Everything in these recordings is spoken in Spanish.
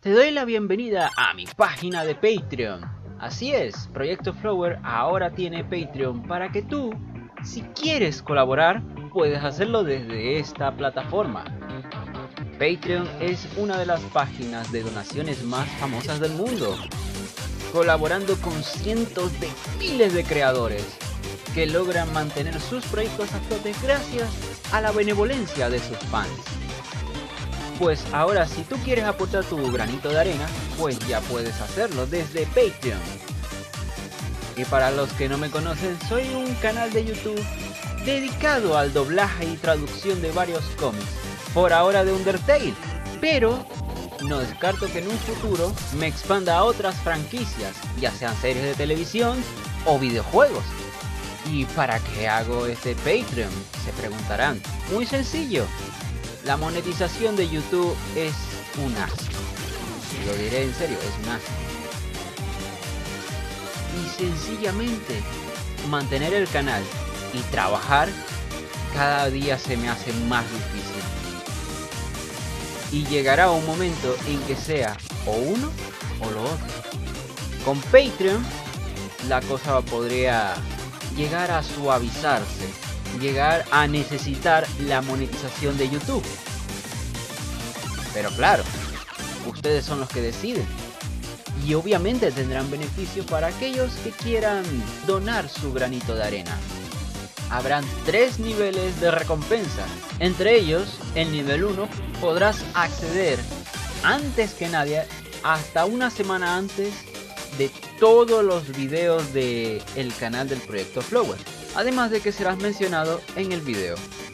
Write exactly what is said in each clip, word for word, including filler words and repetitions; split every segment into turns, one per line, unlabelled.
Te doy la bienvenida a mi página de Patreon. Así es, Proyecto Flower ahora tiene Patreon para que tú, si quieres colaborar, puedes hacerlo desde esta plataforma. Patreon es una de las páginas de donaciones más famosas del mundo, colaborando con cientos de miles de creadores que logran mantener sus proyectos a flote gracias a la benevolencia de sus fans. Pues ahora, si tú quieres aportar tu granito de arena, pues ya puedes hacerlo desde Patreon. Y para los que no me conocen, soy un canal de YouTube dedicado al doblaje y traducción de varios cómics, por ahora de Undertale, pero no descarto que en un futuro me expanda a otras franquicias, ya sean series de televisión o videojuegos. ¿Y para qué hago este Patreon?, se preguntarán. Muy sencillo. La monetización de YouTube es un asco. Lo diré en serio, es un asco. Y sencillamente mantener el canal y trabajar cada día se me hace más difícil. Y llegará un momento en que sea o uno o lo otro. Con Patreon la cosa podría llegar a suavizarse, llegar a necesitar la monetización de YouTube. Pero claro, ustedes son los que deciden. Y obviamente tendrán beneficios para aquellos que quieran donar su granito de arena. Habrán tres niveles de recompensa. Entre ellos, el nivel uno podrás acceder antes que nadie, hasta una semana antes, de todos los videos del canal del Proyecto Flower. Además de que serás mencionado en el video.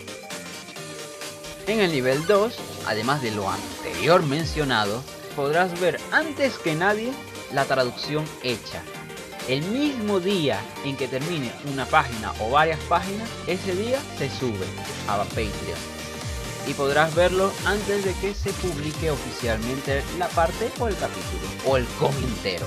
En el nivel dos, además de lo anterior mencionado, podrás ver antes que nadie la traducción hecha. El mismo día en que termine una página o varias páginas, ese día se sube a Patreon. Y podrás verlo antes de que se publique oficialmente la parte o el capítulo o el cómic entero.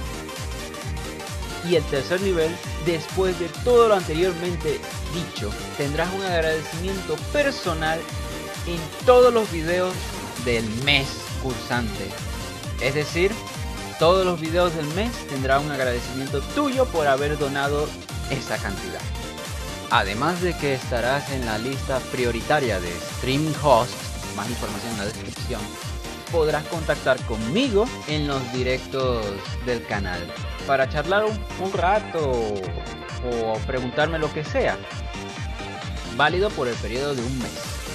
Y el tercer nivel, después de todo lo anteriormente dicho, tendrás un agradecimiento personal en todos los videos del mes cursante. Es decir, todos los videos del mes tendrán un agradecimiento tuyo por haber donado esa cantidad. Además de que estarás en la lista prioritaria de streaming hosts, más información en la descripción, podrás contactar conmigo en los directos del canal para charlar un, un rato o preguntarme lo que sea, válido por el periodo de un mes.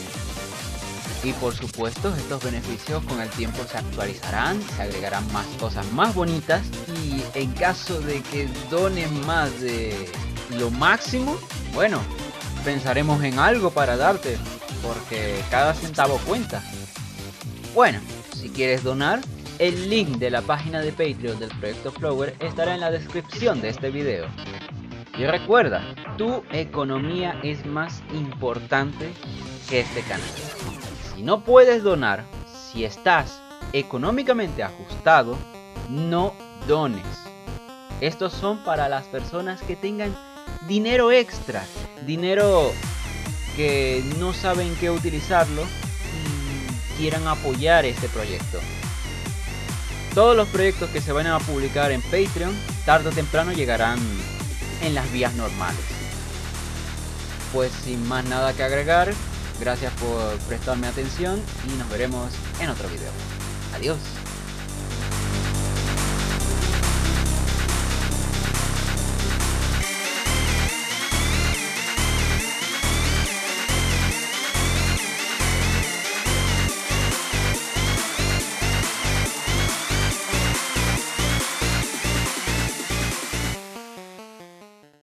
Y por supuesto, estos beneficios con el tiempo se actualizarán, se agregarán más cosas más bonitas, y en caso de que donen más de lo máximo, bueno, pensaremos en algo para darte, porque cada centavo cuenta. Bueno, si quieres donar, el link de la página de Patreon del Proyecto Flower estará en la descripción de este video. Y recuerda, tu economía es más importante que este canal. Si no puedes donar, si estás económicamente ajustado, no dones. Estos son para las personas que tengan dinero extra, dinero que no saben qué utilizarlo y quieran apoyar este proyecto. Todos los proyectos que se van a publicar en Patreon, tarde o temprano llegarán en las vías normales. Pues sin más nada que agregar, gracias por prestarme atención y nos veremos en otro video. Adiós.